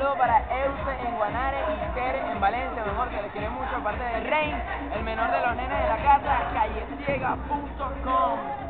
saludo para Euse en Guanare y Tere en Valencia, mi amor, que les quiere mucho, aparte de Rein, el menor de los nenes de la casa, calleciega.com.